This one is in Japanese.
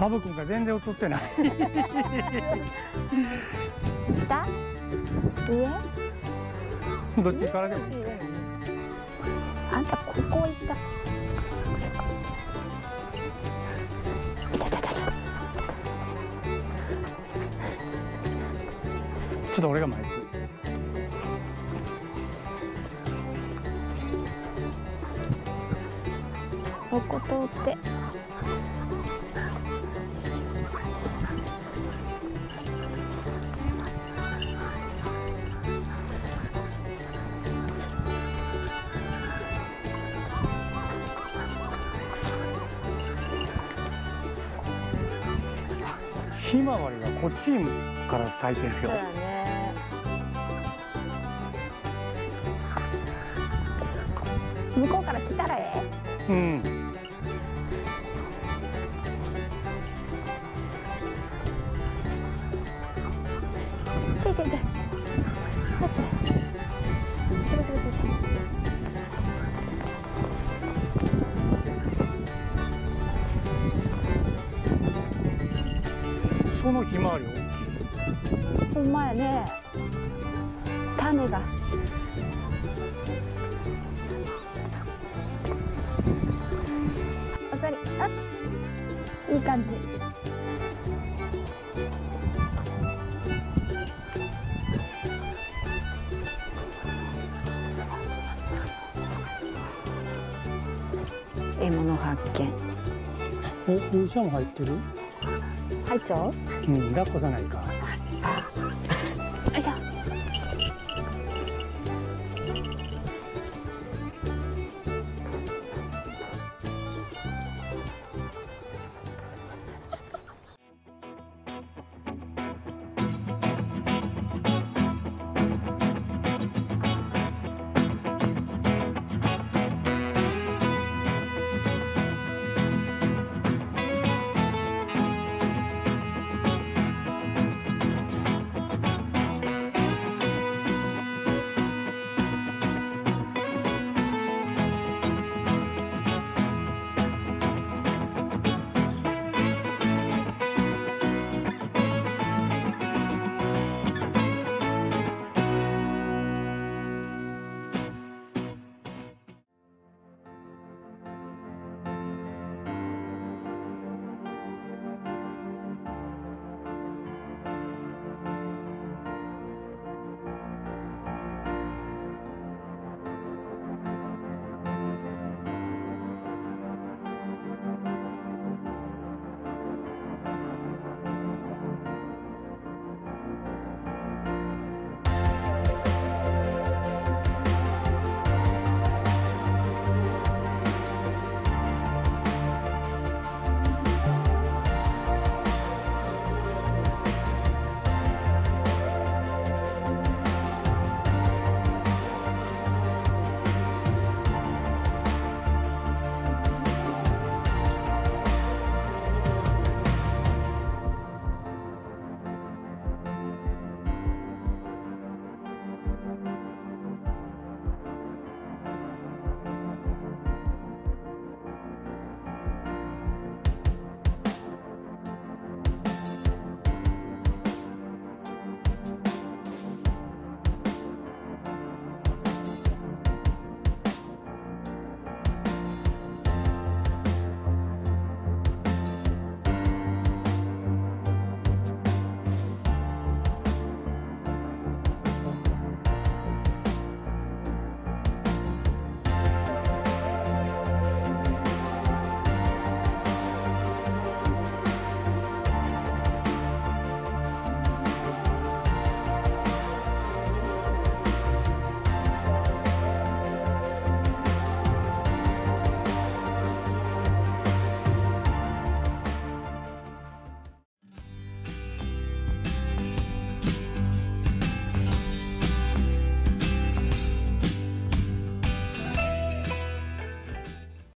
サブ君が全然映ってない。 下？上？ どっちからでもいい。 あんたここ行った。 ちょっと俺が前行く。 ここ通って。 ひまわりがこっちから咲いてるよ。 そうだね。向こうから来たらええ。 うん。 ていていて。ちょちょちょちょ。 そのひまわり大きい。 ほんまやね。種が。あっさり。あ、いい感じ。獲物発見。 お、風車も入ってる。 入っちゃう？ うん、抱っこさないか。